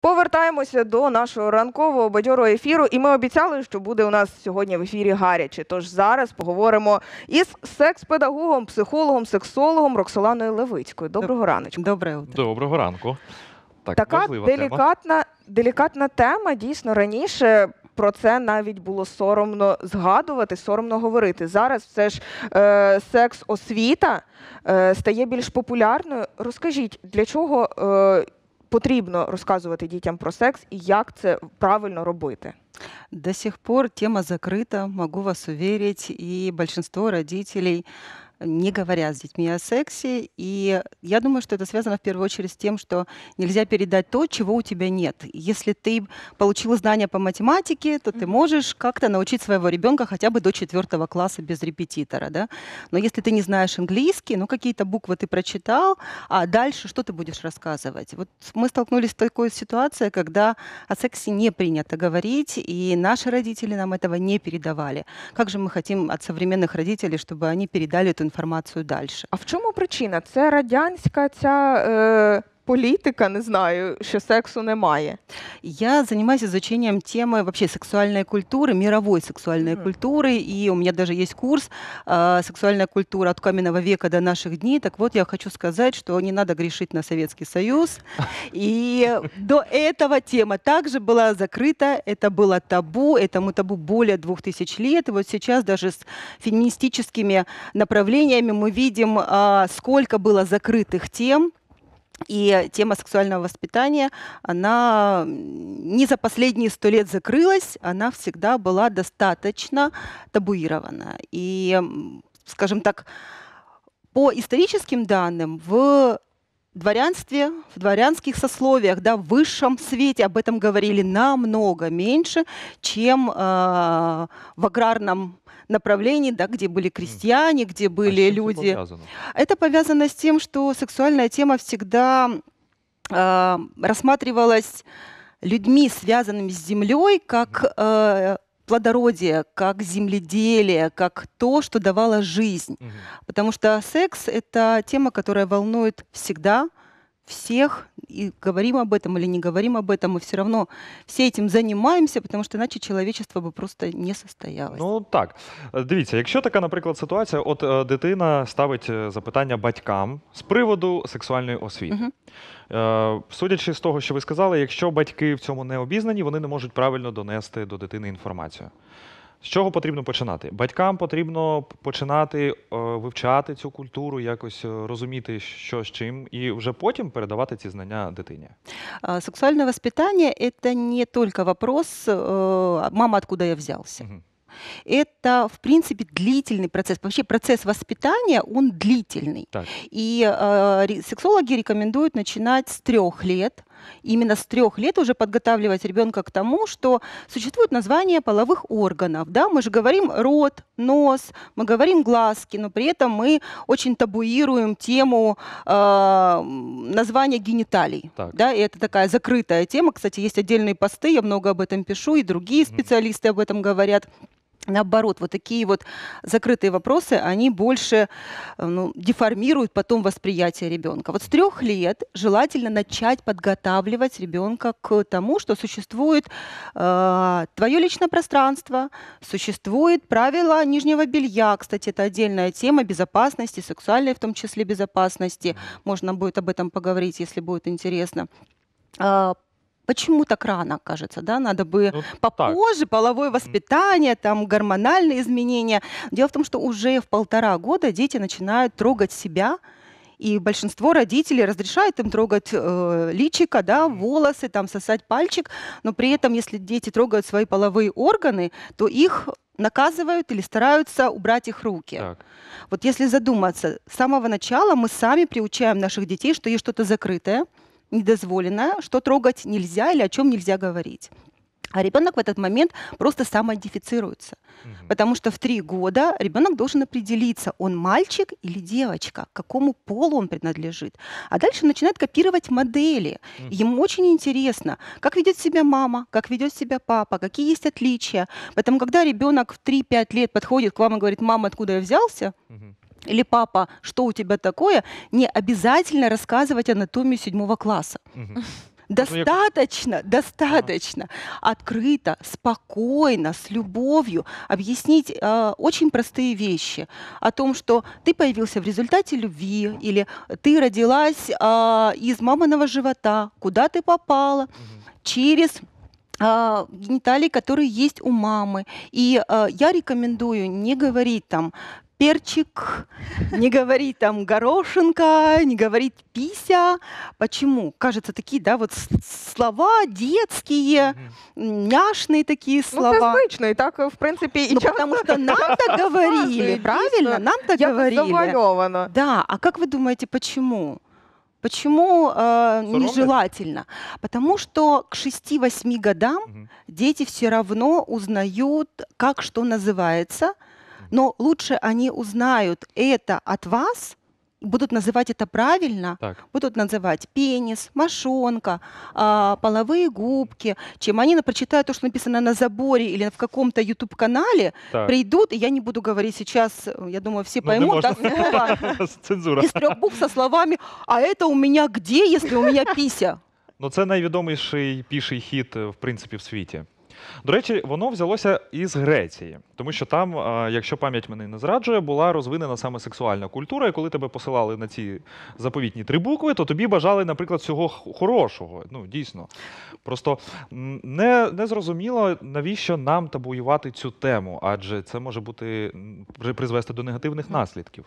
Повертаємося до нашого ранкового бадьорого ефіру, і ми обіцяли, що буде у нас сьогодні в ефірі гаряче. Тож зараз поговоримо із секс-педагогом, психологом, сексологом Роксоланою Левицькою. Доброго раночку. Доброе утро. Доброго ранку. Так, така делікатна тема, дійсно, раніше про це навіть було соромно згадувати, соромно говорити. Зараз все ж секс-освіта стає більш популярною. Розкажіть, для чого потрібно розказувати дітям про секс і як це правильно робити? До сих пор тема закрыта, могу вас уверить, и большинство родителей не говорят с детьми о сексе. И я думаю, что это связано в первую очередь с тем, что нельзя передать то, чего у тебя нет. Если ты получил знания по математике, то ты можешь как-то научить своего ребенка хотя бы до 4 класса без репетитора. Да? Но если ты не знаешь английский, ну какие-то буквы ты прочитал, а дальше что ты будешь рассказывать? Вот мы столкнулись с такой ситуацией, когда о сексе не принято говорить, и наши родители нам этого не передавали. Как же мы хотим от современных родителей, чтобы они передали эту інформацію далі. А в чому причина? Це радянська ця політика, не знаю, що сексу немає? Я занимаюсь изучением темы вообще сексуальной культуры, мировой сексуальной культуры, и у меня даже есть курс «Сексуальная культура от каменного века до наших дней». Так вот, я хочу сказать, что не надо грешить на Советский Союз. И до этого тема также была закрыта, это было табу, этому табу более 2000 лет. И вот сейчас даже с феминистическими направлениями мы видим, сколько было закрытых тем. И тема сексуального воспитания, она не за последние 100 лет закрылась, она всегда была достаточно табуирована. И, скажем так, по историческим данным, в дворянстве, в дворянских сословиях, да, в высшем свете об этом говорили намного меньше, чем в аграрном направлении, да, где были крестьяне, где были люди. Это повязано с тем, что сексуальная тема всегда рассматривалась людьми, связанными с землей, как плодородие, как земледелие, как то, что давало жизнь. Потому что секс — это тема, которая волнует всегда всех, и говорим об этом или не говорим об этом, мы все равно все этим занимаемся, потому что иначе человечество бы просто не состоялось. Ну так, дивіться, якщо така, наприклад, ситуація, от дитина ставить запитання батькам з приводу сексуальної освіти. Судячи з того, що ви сказали, якщо батьки в цьому не обізнані, вони не можуть правильно донести до дитини інформацію. З чого потрібно починати? Батькам потрібно починати вивчати цю культуру, якось розуміти, що з чим, і вже потім передавати ці знання дитині. Сексуальное воспитание — это не только вопрос «мама, откуда я взялся?». Это, в принципе, длительный процесс. Вообще процесс воспитания, он длительный. Так. И сексологи рекомендуют начинать с 3 лет. Именно с 3 лет уже подготавливать ребенка к тому, что существует название половых органов. Да? Мы же говорим рот, нос, мы говорим глазки, но при этом мы очень табуируем тему названия гениталий. Да? И это такая закрытая тема. Кстати, есть отдельные посты, я много об этом пишу, и другие специалисты об этом говорят. Наоборот, вот такие вот закрытые вопросы, они больше деформируют потом восприятие ребенка. Вот с 3 лет желательно начать подготавливать ребенка к тому, что существует твое личное пространство, существует правила нижнего белья. Кстати, это отдельная тема безопасности, сексуальной в том числе безопасности. Можно будет об этом поговорить, если будет интересно. Почему так рано, кажется, да? Надо бы попозже, половое воспитание, там, гормональные изменения. Дело в том, что уже в 1,5 года дети начинают трогать себя, и большинство родителей разрешают им трогать личико, да, волосы, там, сосать пальчик, но при этом, если дети трогают свои половые органы, то их наказывают или стараются убрать их руки. Так. Вот если задуматься, с самого начала мы сами приучаем наших детей, что есть что-то закрытое, недозволенное, что трогать нельзя или о чем нельзя говорить. А ребенок в этот момент просто самоидентифицируется. Потому что в 3 года ребенок должен определиться, он мальчик или девочка, к какому полу он принадлежит. А дальше начинает копировать модели. Ему очень интересно, как ведет себя мама, как ведет себя папа, какие есть отличия. Поэтому, когда ребенок в 3-5 лет подходит к вам и говорит: «Мама, откуда я взялся?» или «Папа, что у тебя такое?», не обязательно рассказывать анатомию 7 класса. Достаточно, достаточно открыто, спокойно, с любовью объяснить очень простые вещи о том, что ты появился в результате любви, или ты родилась из маминого живота, куда ты попала, через гениталии, которые есть у мамы. И я рекомендую не говорить там перчик, не говорить там горошинка, не говорить пися. Почему? Кажется, такие, да, вот слова детские, няшные такие Ну, це слова. звично, і так, в принципі, і Ну, часто потому что нам так говорили, дійсно, правильно? Нам так якось говорили. завуальовано. Да, а как вы думаете, почему? Почему нежелательно? Потому что к 6-8 годам дети все равно узнают, как что называется, но лучше они узнают это от вас, будут называть это правильно, Так. будут называть пенис, мошонка, половые губки, чем они прочитают то, что написано на заборе или в каком-то YouTube-канале, Так. придут, и я не буду говорить сейчас, я думаю, все Ну, не поймут, да, можна. слово Цензура. из 3 букв со словами «А это у меня где, если у меня пися?» Ну, це найвідоміший піший хід, в принципі, в світі. До речі, воно взялося із Греції, тому що там, якщо пам'ять мене не зраджує, була розвинена саме сексуальна культура, і коли тебе посилали на ці заповітні 3 букви, то тобі бажали, наприклад, всього хорошого. Ну, дійсно. Просто не зрозуміло, навіщо нам табуювати цю тему, адже це може бути призвести до негативних наслідків.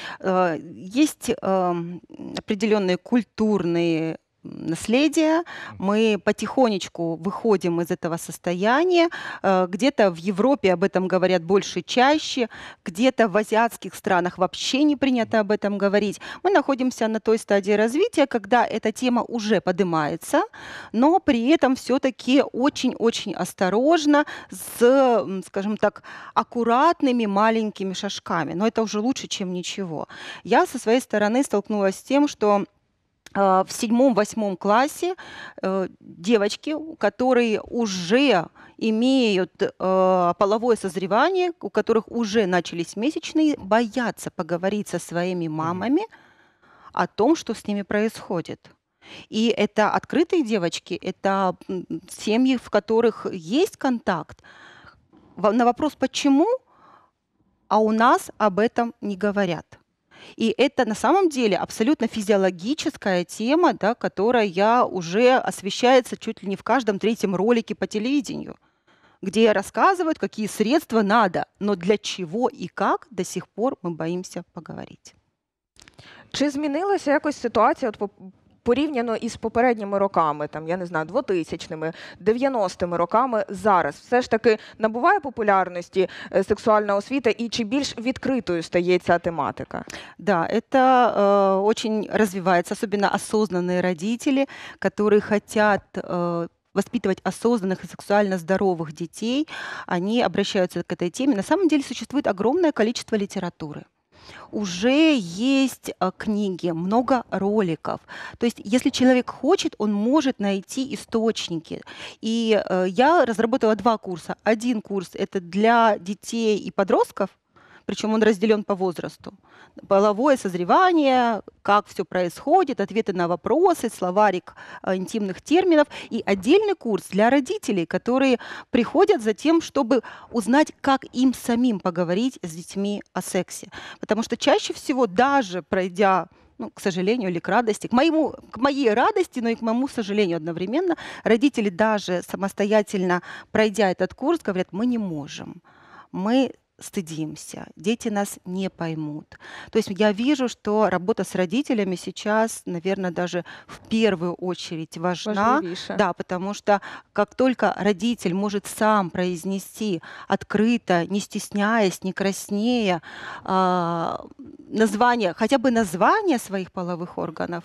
Есть определенные культурные наследия. Мы потихонечку выходим из этого состояния. Где-то в Европе об этом говорят больше, чаще, где-то в азиатских странах вообще не принято об этом говорить. Мы находимся на той стадии развития, когда эта тема уже поднимается, но при этом все-таки очень-очень осторожно, с, скажем так, аккуратными маленькими шажками. Но это уже лучше, чем ничего. Я со своей стороны столкнулась с тем, что в 7-8 классе девочки, которые уже имеют половое созревание, у которых уже начались месячные, боятся поговорить со своими мамами о том, что с ними происходит. И это открытые девочки, это семьи, в которых есть контакт. На вопрос «почему?», а у нас об этом не говорят. И это на самом деле абсолютно физиологическая тема, да, которая уже освещается чуть ли не в каждом 3-м ролике по телевидению, где рассказывают, какие средства надо, но для чего и как до сих пор мы боимся поговорить. Чи змінилася якось ситуація от порівняно із попередніми роками, там, я не знаю, 2000-ми, 90-ми роками зараз? Все ж таки набуває популярності сексуальна освіта, і чи більш відкритою стає ця тематика? Да, это очень развивается, особенно осознанные родители, которые хотят воспитывать осознанных и сексуально здоровых детей, они обращаются к этой теме. На самом деле существует огромное количество литературы. Уже есть книги, много роликов. То есть, если человек хочет, он может найти источники. И я разработала 2 курса. Один курс – это для детей и подростков, причем он разделен по возрасту. Половое созревание, как все происходит, ответы на вопросы, словарик интимных терминов. И отдельный курс для родителей, которые приходят за тем, чтобы узнать, как им самим поговорить с детьми о сексе. Потому что чаще всего, даже пройдя, ну, к сожалению или к радости, к моей радости, но и к моему сожалению одновременно, родители даже самостоятельно, пройдя этот курс, говорят: мы не можем, мы стыдимся, дети нас не поймут. То есть я вижу, что работа с родителями сейчас, наверное, даже в первую очередь важна. Важливіше. Да, потому что как только родитель может сам произнести открыто, не стесняясь, не краснея, название, хотя бы название своих половых органов,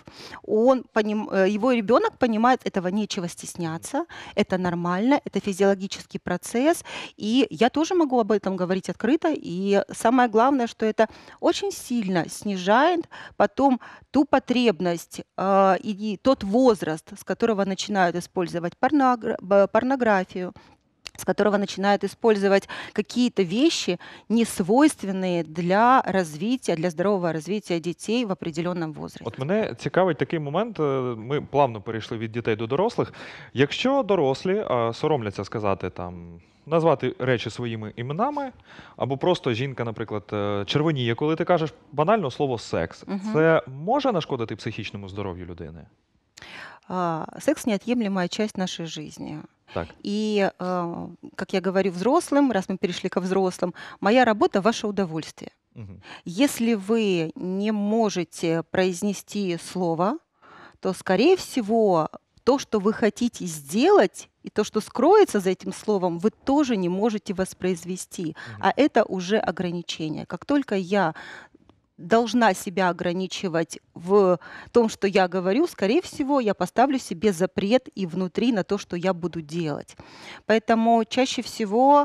его ребенок понимает, этого нечего стесняться, это нормально, это физиологический процесс, и я тоже могу об этом говорить открыто, и самое главное, что это очень сильно снижает потом ту потребность и тот возраст, с которого начинают использовать порнографию, с которого начинают использовать какие-то вещи, не свойственные для развития, для здорового развития детей в определенном возрасте. От мене цікавить такий момент. Ми плавно перейшли від дітей до дорослих. Якщо дорослі соромляться сказати там, назвати речі своїми іменами, або просто жінка, наприклад, червоніє, коли ти кажеш банально слово секс, це може нашкодити психічному здоров'ю людини? Секс – неотъемлемая часть нашей жизни. Так. И, как я говорю взрослым, раз мы перешли ко взрослым, моя работа – ваше удовольствие. Мгм. Если вы не можете произнести слово, то, скорее всего, то, что вы хотите сделать, и то, что скроется за этим словом, вы тоже не можете воспроизвести. А это уже ограничение. Как только я должна себя ограничивать в том, что я говорю, скорее всего, я поставлю себе запрет и внутри на то, что я буду делать. Поэтому чаще всего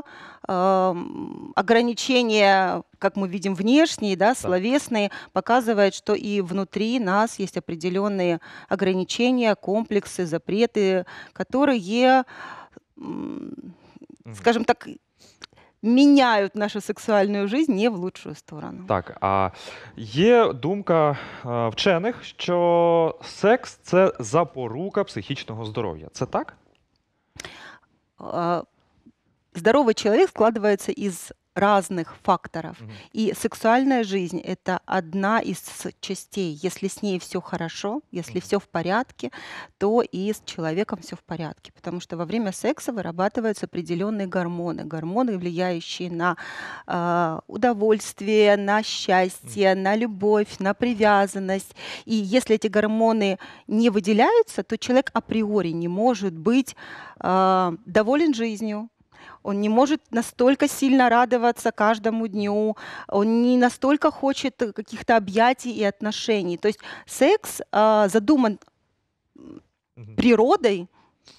ограничения, как мы видим, внешние, да, словесные, показывают, что и внутри нас есть определенные ограничения, комплексы, запреты, которые, скажем так, меняют нашу сексуальную жизнь не в лучшую сторону. Так, а є думка вчених, що секс – це запорука психічного здоров'я. Це так? Здоровый человек складывается из разных факторов. И сексуальная жизнь – это одна из частей. Если с ней все хорошо, если все в порядке, то и с человеком все в порядке. Потому что во время секса вырабатываются определенные гормоны. Гормоны, влияющие на удовольствие, на счастье, на любовь, на привязанность. И если эти гормоны не выделяются, то человек априори не может быть доволен жизнью. Он не может настолько сильно радоваться каждому дню, он не настолько хочет каких-то объятий и отношений. То есть секс задуман природой,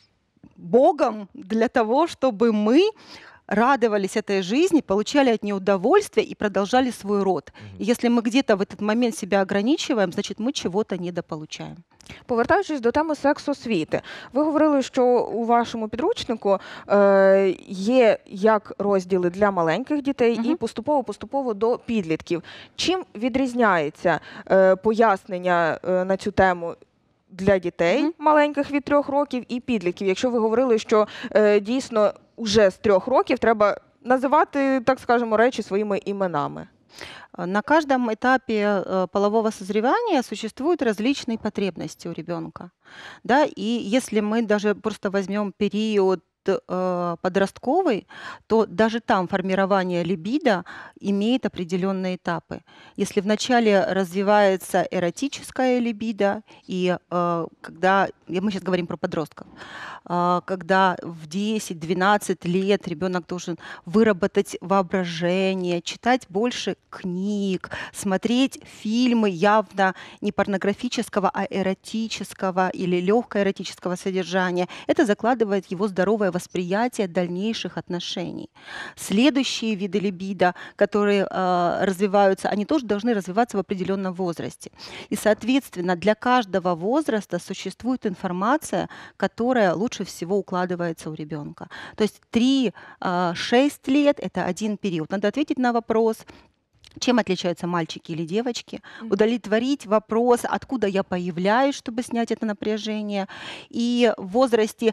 Богом для того, чтобы мы радовались этой жизни, получали от нее удовольствие и продолжали свой род. И если мы где-то в этот момент себя ограничиваем, значит, мы чего-то недополучаем. Повертаючись до теми секс-освіти, ви говорили, що у вашому підручнику є як розділи для маленьких дітей і поступово до підлітків. Чим відрізняється пояснення на цю тему для дітей маленьких від 3 років і підлітків? Якщо ви говорили, що дійсно уже з 3 років треба називати, так скажемо, речі своїми іменами. На каждом этапе полового созревания существуют различные потребности у ребенка. Да? И если мы даже просто возьмем период подростковый, то даже там формирование либидо имеет определенные этапы. Если вначале развивается эротическая либидо, и когда, мы сейчас говорим про подростков, когда в 10-12 лет ребенок должен выработать воображение, читать больше книг, смотреть фильмы явно не порнографического, а эротического или легкоэротического содержания, это закладывает его здоровое восприятие дальнейших отношений. Следующие виды либидо, которые развиваются, они тоже должны развиваться в определенном возрасте. И, соответственно, для каждого возраста существует информация, которая лучше всего укладывается у ребенка. То есть 3-6 лет – это один период. Надо ответить на вопрос, чем отличаются мальчики или девочки, удовлетворить вопрос, откуда я появляюсь, чтобы снять это напряжение. И в возрасте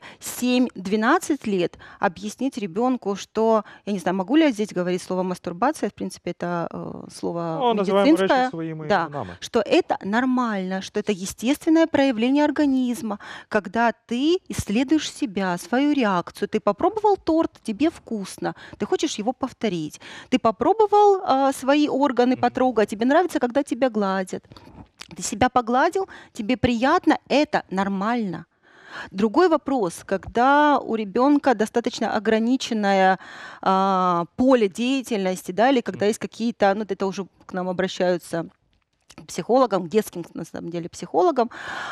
7-12 лет объяснить ребенку, что, я не знаю, могу ли я здесь говорить слово мастурбация, в принципе, это слово медицинское, да, что это нормально, что это естественное проявление организма, когда ты исследуешь себя, свою реакцию. Ты попробовал торт, тебе вкусно, ты хочешь его повторить. Ты попробовал свои органы потрогать, тебе нравится, когда тебя гладят. Ты себя погладил, тебе приятно, это нормально. Другой вопрос, когда у ребенка достаточно ограниченное поле деятельности, да, или когда есть какие-то, ну это уже к нам обращаются психологам, детским, на самом деле, психологам,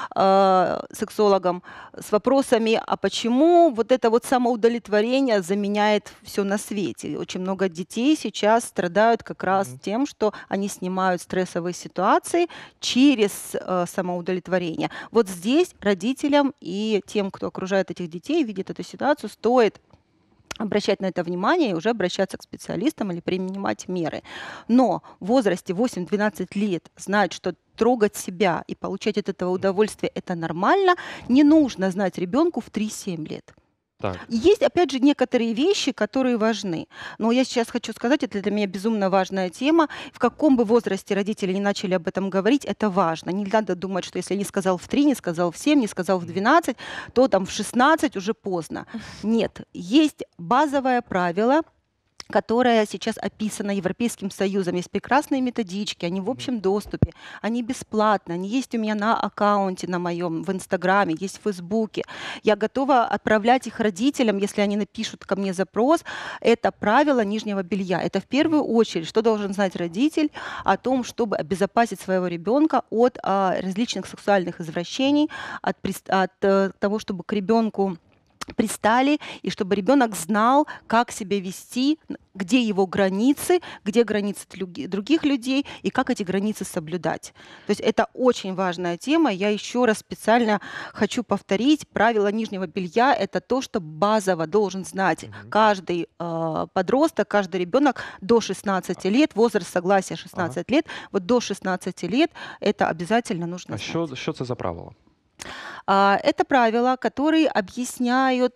сексологам, с вопросами, а почему вот это вот самоудовлетворение заменяет все на свете. Очень много детей сейчас страдают как раз тем, что они снимают стрессовые ситуации через самоудовлетворение. Вот здесь родителям и тем, кто окружает этих детей, видит эту ситуацию, стоит обращать на это внимание и уже обращаться к специалистам или принимать меры. Но в возрасте 8-12 лет знать, что трогать себя и получать от этого удовольствие – это нормально, не нужно знать ребенку в 3-7 лет. Так. И есть, опять же, некоторые вещи, которые важны. Но я сейчас хочу сказать, это для меня безумно важная тема. В каком бы возрасте родители не начали об этом говорить, это важно. Не надо думать, что если не сказал в 3, не сказал в 7, не сказал в 12, то там в 16 уже поздно. Нет, есть базовое правило, которая сейчас описана Европейским Союзом. Есть прекрасные методички, они в общем доступе, они бесплатные, они есть у меня на аккаунте на моем, в Инстаграме, есть в Фейсбуке. Я готова отправлять их родителям, если они напишут ко мне запрос. Это правило нижнего белья. Это в первую очередь, что должен знать родитель о том, чтобы обезопасить своего ребенка от различных сексуальных извращений, от того, чтобы к ребенку пристали, и чтобы ребенок знал, как себя вести, где его границы, где границы других людей, и как эти границы соблюдать. То есть это очень важная тема. Я еще раз специально хочу повторить, правило нижнего белья – это то, что базово должен знать каждый подросток, каждый ребенок до 16 лет, возраст согласия 16 лет, вот до 16 лет это обязательно нужно знать. Що це за правило? Это правила, которые объясняют,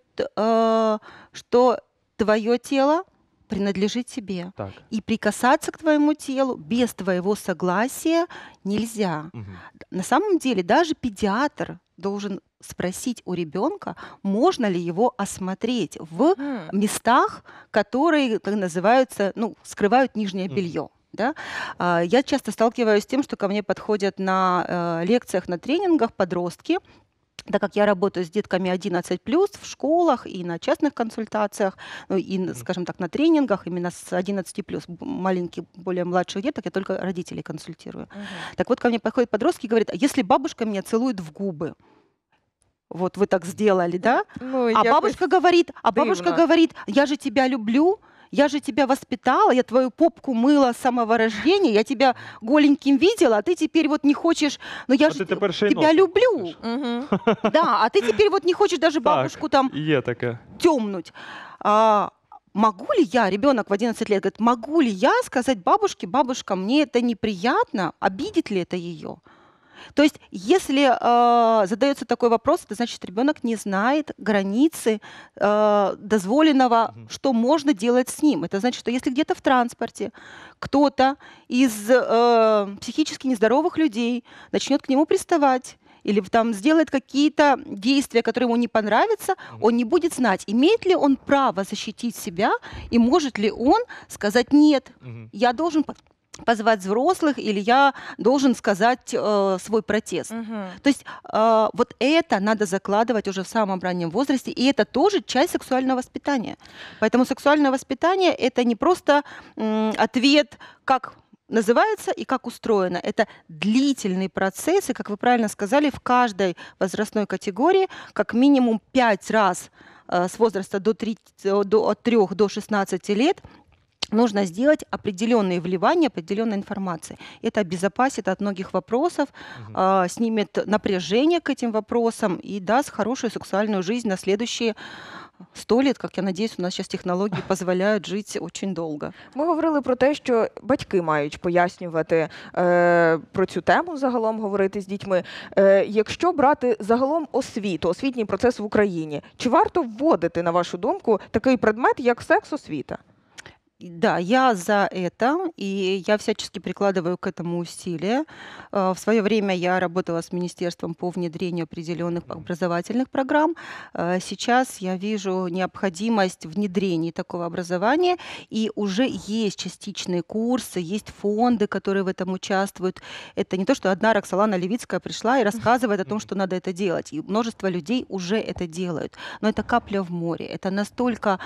что твое тело принадлежит тебе. Так. И прикасаться к твоему телу без твоего согласия нельзя. На самом деле даже педиатр должен спросить у ребенка, можно ли его осмотреть в местах, которые, как называются, скрывают нижнее белье. Да? Я часто сталкиваюсь с тем, что ко мне подходят на лекциях, на тренингах подростки, так как я работаю с детками 11+, в школах и на частных консультациях, и, скажем так, на тренингах именно с 11+, маленьких, более младших деток, я только родителей консультирую. Так вот, ко мне подходят подростки и говорят, а если бабушка меня целует в губы? Вот вы так сделали, да? А бабушка говорит, я же тебя люблю, я же тебя воспитала, я твою попку мыла с самого рождения, я тебя голеньким видела, а ты теперь вот не хочешь, но я же тебя люблю. Да, а ты теперь вот не хочешь даже бабушку там тёмнуть. Могу ли я, ребенок в 11 лет говорит, могу ли я сказать бабушке, бабушка, мне это неприятно, обидит ли это ее? То есть, если задается такой вопрос, это значит, ребенок не знает границы дозволенного, что можно делать с ним. Это значит, что если где-то в транспорте кто-то из психически нездоровых людей начнет к нему приставать, или там сделает какие-то действия, которые ему не понравятся, он не будет знать, имеет ли он право защитить себя, и может ли он сказать «нет, я должен позвать взрослых, или я должен сказать свой протест». То есть вот это надо закладывать уже в самом раннем возрасте, и это тоже часть сексуального воспитания. Поэтому сексуальное воспитание – это не просто ответ, как называется и как устроено. Это длительный процесс, и, как вы правильно сказали, в каждой возрастной категории как минимум 5 раз с возраста от 3 до 16 лет нужно сделать определенные вливания, определенной информации. Это обезопасит от многих вопросов, снимет напряжение к этим вопросам и даст хорошую сексуальную жизнь на следующие 100 лет, як я надіюсь, у нас зараз технології дозволяють жити дуже довго. Ми говорили про те, що батьки мають пояснювати про цю тему, загалом говорити з дітьми. Якщо брати загалом освіту, освітній процес в Україні, чи варто вводити, на вашу думку, такий предмет, як секс-освіта? Да, я за это, и я всячески прикладываю к этому усилия. В свое время я работала с министерством по внедрению определенных образовательных программ. Сейчас я вижу необходимость внедрения такого образования, и уже есть частичные курсы, есть фонды, которые в этом участвуют. Это не то, что одна Роксолана Левицкая пришла и рассказывает о том, что надо это делать. И множество людей уже это делают. Но это капля в море. Это настолько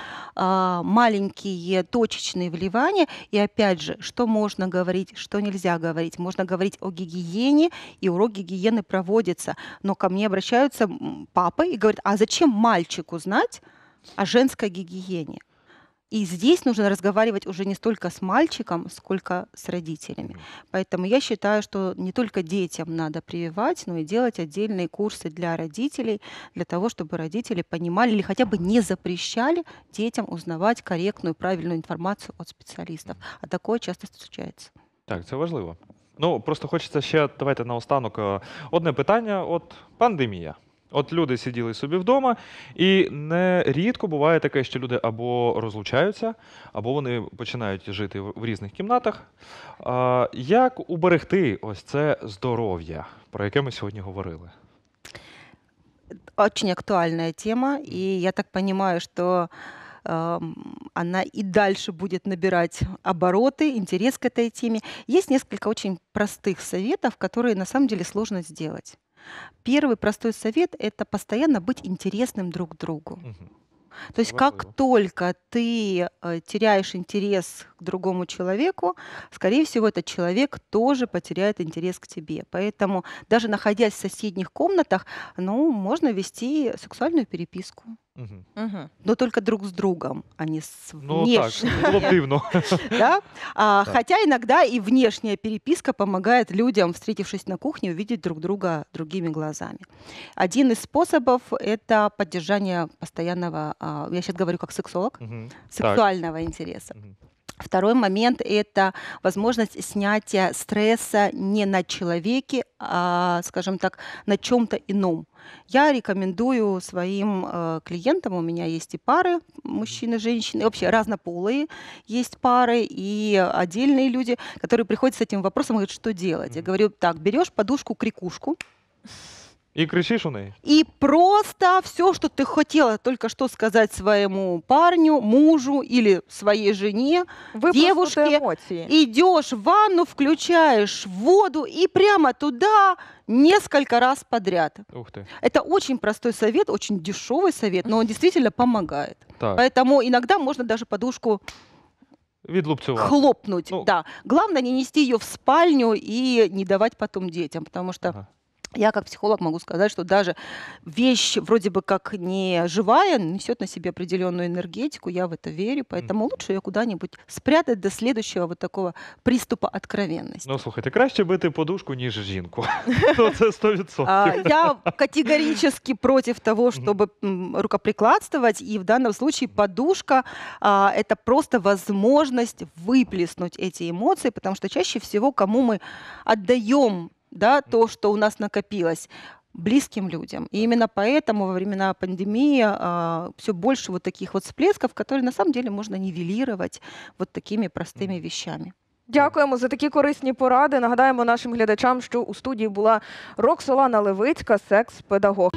маленькие точки вливания. И опять же, что можно говорить, что нельзя говорить. Можно говорить о гигиене, и урок гигиены проводится. Но ко мне обращаются папы и говорят, а зачем мальчику знать о женской гигиене? И здесь нужно разговаривать уже не столько с мальчиком, сколько с родителями. Поэтому я считаю, что не только детям надо прививать, но и делать отдельные курсы для родителей, для того, чтобы родители понимали или хотя бы не запрещали детям узнавать корректную, правильную информацию от специалистов. А такое часто случается. Так, це важливо. Ну, просто хочеться ще, давайте наостанок, одне питання. От пандемія. От люди сиділи собі вдома, і нерідко буває таке, що люди або розлучаються, або вони починають жити в різних кімнатах. Як уберегти ось це здоров'я, про яке ми сьогодні говорили? Очень актуальная тема, и я так понимаю, что она и дальше будет набирать обороты, интерес к этой теме. Есть несколько очень простых советов, которые на самом деле сложно сделать. Первый простой совет – это постоянно быть интересным друг другу. Мгм. То есть как только ты теряешь интерес к другому человеку, скорее всего, этот человек тоже потеряет интерес к тебе. Поэтому даже находясь в соседних комнатах, ну, можно вести сексуальную переписку. Мгм. Угу. Но только друг с другом, а не с Ну так, внешним. було б дивно. Да? Так. Хотя иногда и внешняя переписка помогает людям, встретившись на кухне, увидеть друг друга другими глазами. Один из способов – это поддержание постоянного, я сейчас говорю как сексолог, Мгм. Так. сексуального интереса. Мгм. Второй момент – это возможность снятия стресса не на человеке, а, скажем так, на чем-то ином. Я рекомендую своим клиентам, у меня есть и пары, мужчины, женщины, и вообще разнополые есть пары, и отдельные люди, которые приходят с этим вопросом и говорят, что делать. Я Мгм. говорю, так, берешь подушку-крикушку, І кричиш у неї? и просто все, что ты хотела только что сказать своему парню, мужу или своей жене, Девушки, емоції. идешь в ванну, включаешь воду и прямо туда несколько раз подряд. Ух ти. Это очень простой совет, очень дешевый совет, но он действительно помогает. Так, Поэтому иногда можно даже подушку відлупцювати. хлопнуть. Ну. Да. Главное не нести ее в спальню и не давать потом детям, потому что Ага. я как психолог могу сказать, что даже вещь вроде бы как не живая, несет на себе определенную энергетику, я в это верю, поэтому лучше ее куда-нибудь спрятать до следующего вот такого приступа откровенности. Ну, слухайте, краще бити подушку, ніж жінку. Ну, це 100%. Я категорически против того, чтобы рукоприкладствовать, и в данном случае подушка это просто возможность выплеснуть эти эмоции, потому что чаще всего кому мы отдаем, да, то, что у нас накопилось, близким людям. И именно поэтому во времена пандемии все больше вот таких вот всплесков, которые на самом деле можно нивелировать вот такими простыми вещами. Дякуємо за такі корисні поради. Нагадаємо нашим глядачам, що у студії була Роксолана Левицька, секс-педагог.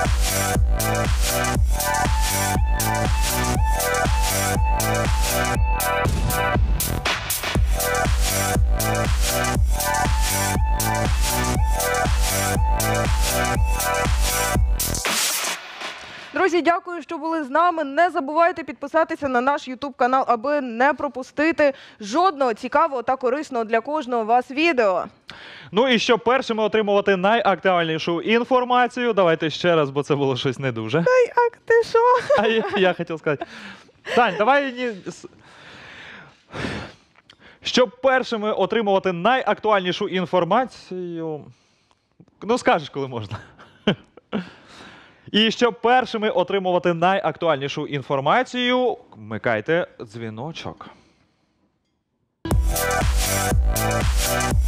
Друзі, дякую, що були з нами. Не забувайте підписатися на наш YouTube канал, аби не пропустити жодного цікавого та корисного для кожного вас відео. Ну і щоб першими отримувати найактуальнішу інформацію, давайте ще раз, бо це було щось не дуже. Ак, ти що? А я хотів сказати. Тань, давай щоб першими отримувати найактуальнішу інформацію. Ну, скажеш, коли можна. І щоб першими отримувати найактуальнішу інформацію, вмикайте дзвіночок.